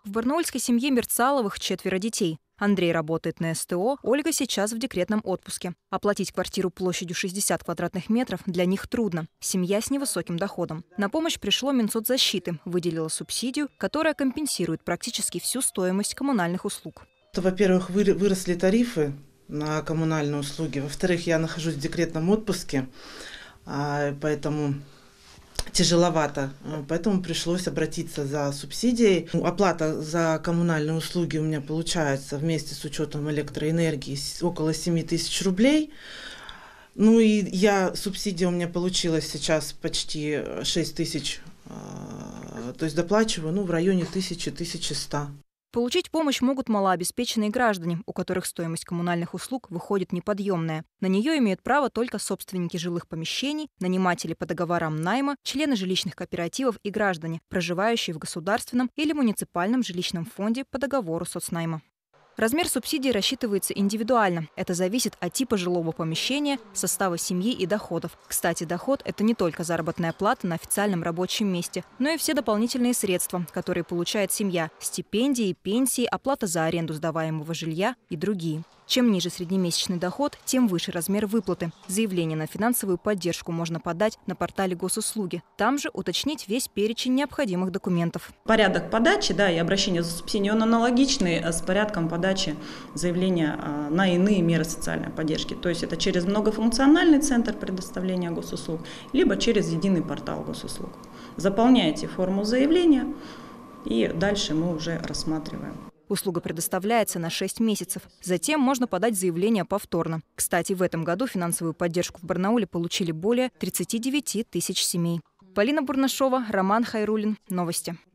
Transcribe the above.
В барнаульской семье Мерцаловых 4 детей. Андрей работает на СТО, Ольга сейчас в декретном отпуске. Оплатить квартиру площадью 60 квадратных метров для них трудно. Семья с невысоким доходом. На помощь пришло Минсоцзащиты, выделила субсидию, которая компенсирует практически всю стоимость коммунальных услуг. Во-первых, выросли тарифы на коммунальные услуги. Во-вторых, я нахожусь в декретном отпуске, поэтому тяжеловато. Поэтому пришлось обратиться за субсидией. Оплата за коммунальные услуги у меня получается вместе с учетом электроэнергии около 7 тысяч рублей. Ну и субсидия у меня получилась сейчас почти 6 тысяч. То есть доплачиваю в районе 1000–1100. Получить помощь могут малообеспеченные граждане, у которых стоимость коммунальных услуг выходит неподъемная. На нее имеют право только собственники жилых помещений, наниматели по договорам найма, члены жилищных кооперативов и граждане, проживающие в государственном или муниципальном жилищном фонде по договору соцнайма. Размер субсидии рассчитывается индивидуально. Это зависит от типа жилого помещения, состава семьи и доходов. Кстати, доход – это не только заработная плата на официальном рабочем месте, но и все дополнительные средства, которые получает семья – стипендии, пенсии, оплата за аренду сдаваемого жилья и другие. Чем ниже среднемесячный доход, тем выше размер выплаты. Заявление на финансовую поддержку можно подать на портале госуслуги. Там же уточнить весь перечень необходимых документов. Порядок подачи и обращения за субсидию он аналогичный с порядком подачи заявления на иные меры социальной поддержки. То есть это через многофункциональный центр предоставления госуслуг, либо через единый портал госуслуг. Заполняете форму заявления, и дальше мы уже рассматриваем. Услуга предоставляется на 6 месяцев. Затем можно подать заявление повторно. Кстати, в этом году финансовую поддержку в Барнауле получили более 39 тысяч семей. Полина Бурнашова, Роман Хайруллин. Новости.